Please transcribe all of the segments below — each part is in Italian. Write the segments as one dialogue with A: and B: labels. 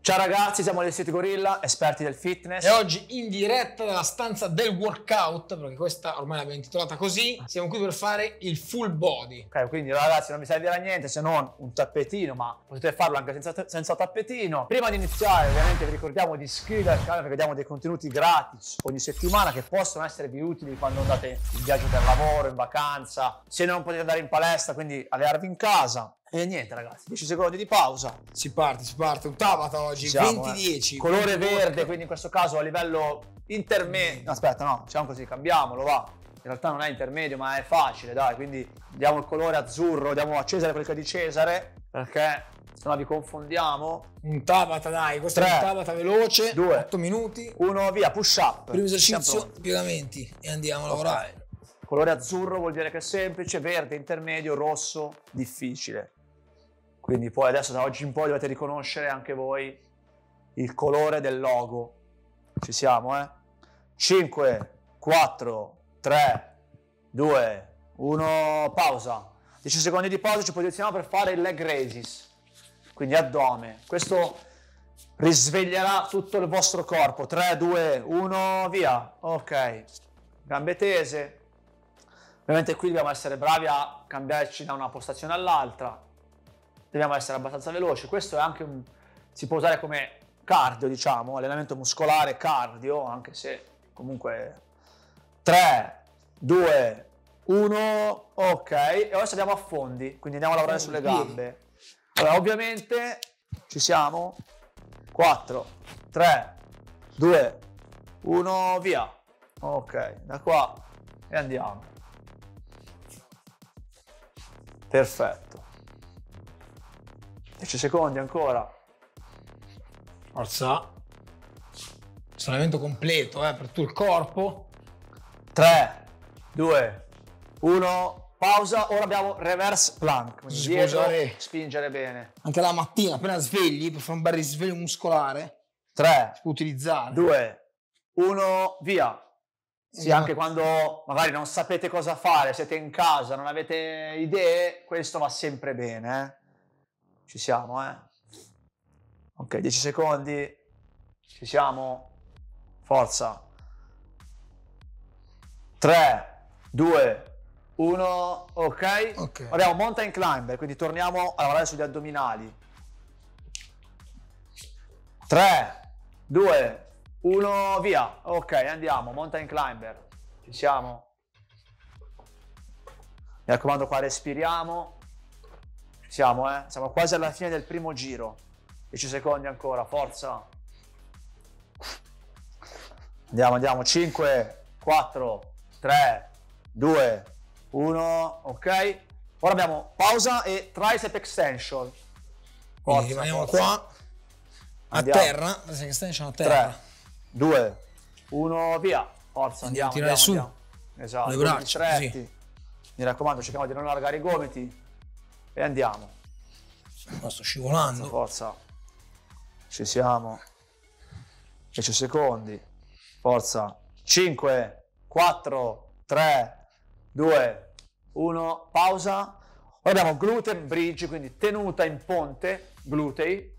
A: Ciao ragazzi, siamo gli City Gorilla, esperti del fitness.
B: E oggi in diretta dalla stanza del workout, perché questa ormai l'abbiamo intitolata così, siamo qui per fare il full body.
A: Ok, quindi ragazzi non vi servirà niente se non un tappetino, ma potete farlo anche senza tappetino. Prima di iniziare ovviamente vi ricordiamo di iscrivervi al canale perché diamo dei contenuti gratis ogni settimana che possono esservi utili quando andate in viaggio per lavoro, in vacanza, se non potete andare in palestra, quindi allenarvi in casa. E niente ragazzi, 10 secondi di pausa.
B: Si parte, un Tabata oggi, 20-10.
A: Colore verde, quindi in questo caso a livello intermedio. Aspetta, no, diciamo così, cambiamolo, va. In realtà non è intermedio, ma è facile, dai, quindi diamo il colore azzurro, diamo a Cesare quel che è di Cesare, perché se no vi confondiamo.
B: Un Tabata, dai, questo
A: 3,
B: è un Tabata veloce,
A: 2,
B: 8 minuti.
A: 1, via, push up.
B: Primo esercizio, piegamenti e andiamo a lavorare.
A: Colore azzurro vuol dire che è semplice, verde, intermedio, rosso, difficile. Quindi poi adesso da oggi in poi dovete riconoscere anche voi il colore del logo. Ci siamo, eh? 5, 4, 3, 2, 1, pausa. 10 secondi di pausa, ci posizioniamo per fare il leg raises. Quindi addome. Questo risveglierà tutto il vostro corpo. 3, 2, 1, via. Ok. Gambe tese. Ovviamente qui dobbiamo essere bravi a cambiarci da una postazione all'altra. Dobbiamo essere abbastanza veloci. Questo è anche si può usare come cardio, diciamo, allenamento muscolare cardio, anche se comunque 3, 2, 1, ok. E adesso andiamo a fondi, quindi andiamo a lavorare sulle gambe. Allora, ovviamente ci siamo. 4, 3, 2, 1, via. Ok, da qua e andiamo. Perfetto. 10 secondi ancora.
B: Forza. Allenamento completo, per tutto il corpo.
A: 3, 2, 1, pausa. Ora abbiamo reverse plank. Quindi
B: Si
A: dietro,
B: può usare
A: spingere bene.
B: anche la mattina, appena svegli, per fare un bel risveglio muscolare.
A: 3,
B: Si può utilizzare.
A: 2, 1, via. Sì, anche quando magari non sapete cosa fare, siete in casa, non avete idee, questo va sempre bene, eh. Ci siamo, eh? Ok, 10 secondi. Ci siamo. Forza. 3, 2, 1. Ok. Abbiamo mountain climber, quindi torniamo a lavorare sugli addominali. 3, 2, 1, via. Ok, andiamo. Mountain climber. Ci siamo. Mi raccomando, qua respiriamo. Siamo, siamo quasi alla fine del primo giro. 10 secondi ancora, forza. Andiamo. 5, 4, 3, 2, 1, ok. Ora abbiamo pausa e tricep extension.
B: Quindi rimaniamo qua, a terra, tricep extension a terra.
A: 3, 2, 1, via. Forza, andiamo.
B: Tirare su.
A: Esatto,
B: le braccia,
A: stretti. Mi raccomando, cerchiamo di non allargare i gomiti. E andiamo.
B: Sto scivolando.
A: Forza. Ci siamo. 10 secondi. Forza. 5, 4, 3, 2, 1. Pausa. Ora abbiamo gluten bridge, quindi tenuta in ponte, glutei.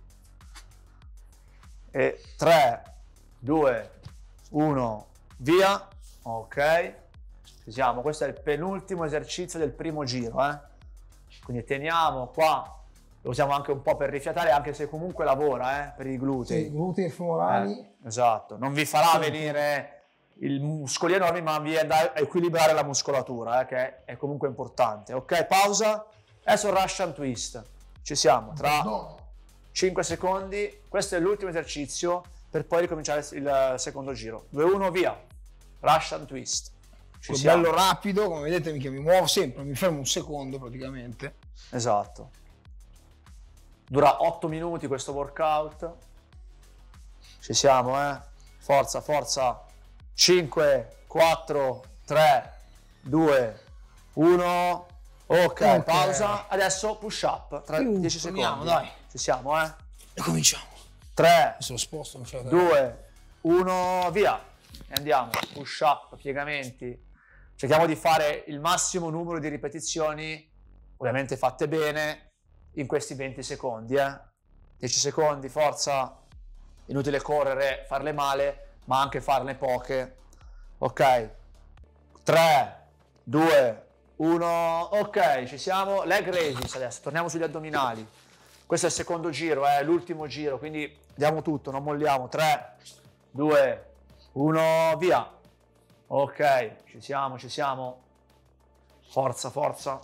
A: E 3, 2, 1, via. Ok. Ci siamo. Questo è il penultimo esercizio del primo giro, eh. Quindi teniamo qua, lo usiamo anche un po' per rifiatare, anche se comunque lavora per i glutei.
B: Sì, glutei e femorali.
A: Esatto, non vi farà venire i muscoli enormi, ma vi andrà a equilibrare la muscolatura, che è comunque importante. Ok, pausa. Adesso Russian twist. Ci siamo, tra 5 secondi. Questo è l'ultimo esercizio per poi ricominciare il secondo giro. 2, 1, via. Russian twist.
B: Bello rapido, come vedete mi muovo sempre, mi fermo un secondo praticamente.
A: Esatto. Dura 8 minuti questo workout. Ci siamo, eh? Forza, forza. 5, 4, 3, 2, 1. Ok, pausa. Adesso push up. Tra 10 secondi.
B: Dai.
A: Ci siamo, eh?
B: E cominciamo.
A: 3,
B: lo sposto,
A: 2, 1, via. E andiamo. Push up, piegamenti. Cerchiamo di fare il massimo numero di ripetizioni, ovviamente fatte bene, in questi 20 secondi, 10 secondi, forza. inutile correre, farle male, ma anche farne poche. Ok, 3, 2, 1, ok, ci siamo. Leg raises adesso, torniamo sugli addominali. Questo è il secondo giro, è l'ultimo giro, quindi diamo tutto, non molliamo. 3, 2, 1, via. Ok, ci siamo, ci siamo. Forza, forza.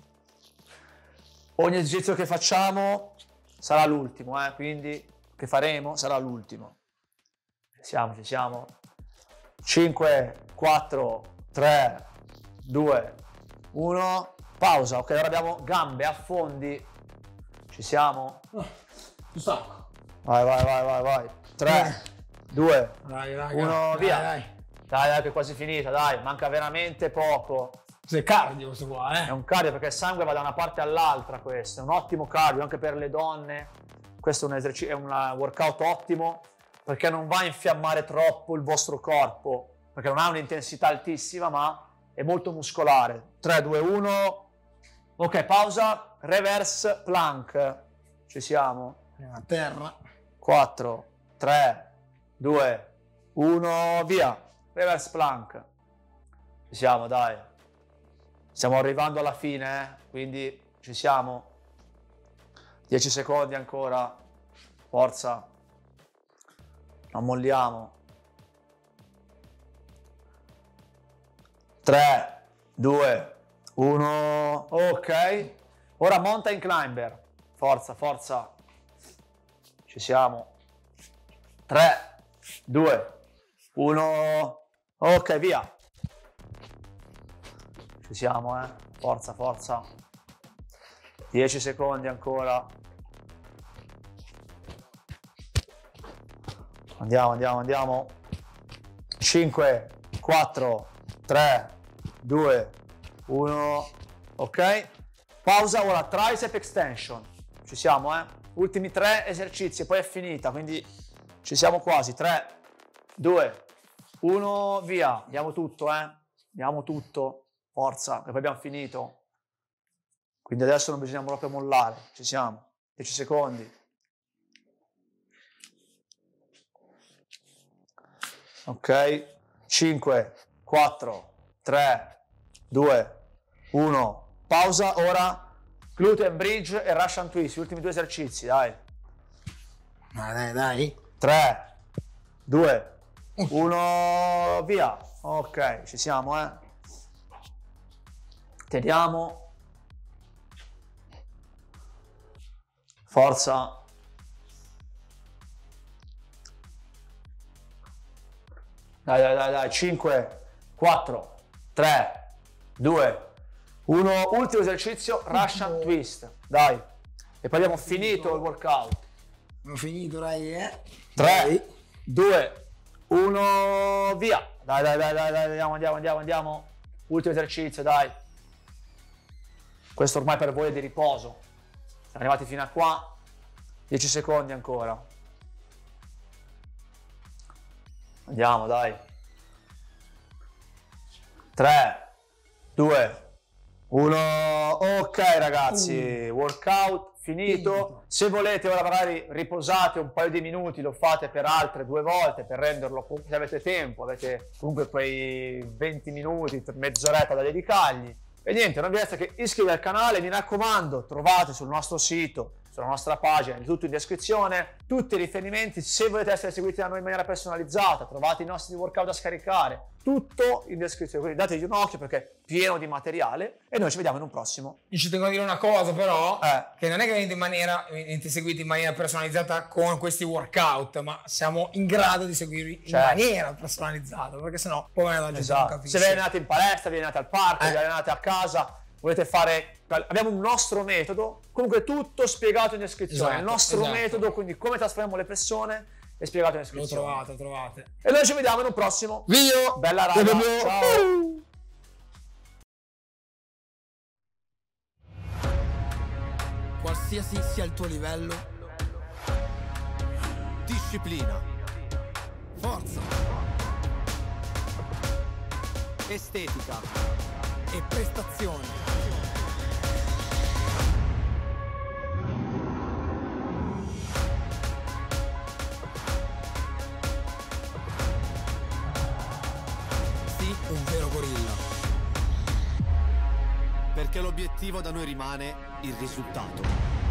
A: Ogni esercizio che facciamo sarà l'ultimo, quindi che faremo sarà l'ultimo. Ci siamo, ci siamo. 5, 4, 3, 2, 1. Pausa. Ok, ora abbiamo gambe, affondi. Ci siamo?
B: Ci sacco.
A: Vai, vai, vai, vai, vai. 3, 2, 1, via. Dai, che è quasi finita, dai. Manca veramente poco.
B: Sei cardio questo qua,
A: È un cardio perché il sangue va da una parte all'altra, questo. È un ottimo cardio anche per le donne. Questo è un esercizio, è un workout ottimo perché non va a infiammare troppo il vostro corpo, perché non ha un'intensità altissima, ma è molto muscolare. 3, 2, 1. Ok, pausa. Reverse plank. Ci siamo?
B: A terra.
A: 4, 3, 2, 1, via. Reverse plank. Ci siamo, dai. Stiamo arrivando alla fine, quindi ci siamo. 10 secondi ancora. Forza. Non molliamo. 3, 2, 1. Ok. Ora mountain climber. Forza, forza. Ci siamo. 3, 2, 1. Ok, via. Ci siamo, Forza, forza. 10 secondi ancora. Andiamo, andiamo, andiamo. 5, 4, 3, 2, 1. Ok. Pausa, ora tricep extension. Ci siamo, Ultimi 3 esercizi e poi è finita, quindi ci siamo quasi. 3, 2, 1, via. Diamo tutto, Diamo tutto. Forza, che poi abbiamo finito. Quindi adesso non bisogna proprio mollare. Ci siamo. 10 secondi. Ok. 5, 4, 3, 2, 1. Pausa. Ora gluten bridge e Russian twist. Gli ultimi 2 esercizi, dai.
B: Dai, dai.
A: 3, 2, 1, via. Ok, ci siamo, Teniamo. Forza. Dai, dai, dai, dai. 5, 4, 3, 2, 1. Ultimo esercizio, Russian twist. Dai. E poi abbiamo finito il workout.
B: Abbiamo finito, dai,
A: 3, 2, 1, via. Dai, dai, dai, dai, dai, andiamo. Ultimo esercizio, dai. Questo ormai per voi è di riposo. Siamo arrivati fino a qua. 10 secondi ancora. Andiamo, dai. 3, 2, 1. Ok, ragazzi. Workout finito. Se volete ora magari riposate un paio di minuti, lo fate per altre 2 volte per renderlo, se avete tempo, avete comunque quei 20 minuti, mezz'oretta da dedicargli. E niente, non vi resta che iscrivervi al canale, mi raccomando, trovate sul nostro sito, sulla nostra pagina, tutto in descrizione, tutti i riferimenti, se volete essere seguiti da noi in maniera personalizzata, trovate i nostri workout da scaricare, tutto in descrizione, quindi dategli un occhio perché è pieno di materiale e noi ci vediamo in un prossimo.
B: Io ci tengo a dire una cosa però, che non è che venite seguiti in maniera personalizzata con questi workout, ma siamo in grado di seguirvi in maniera personalizzata, perché sennò poi la gente non capisce.
A: Se vi allenate in palestra, vi allenate al parco, vi allenate a casa, volete fare, abbiamo un nostro metodo, comunque tutto spiegato in descrizione, il nostro metodo, quindi come trasferiamo le persone è spiegato in descrizione.
B: Lo trovate.
A: E noi ci vediamo in un prossimo
B: video.
A: Bella raga, ciao.
C: Qualsiasi sia il tuo livello, disciplina, forza, estetica e prestazione. saresti un vero gorilla. Perché l'obiettivo da noi rimane il risultato.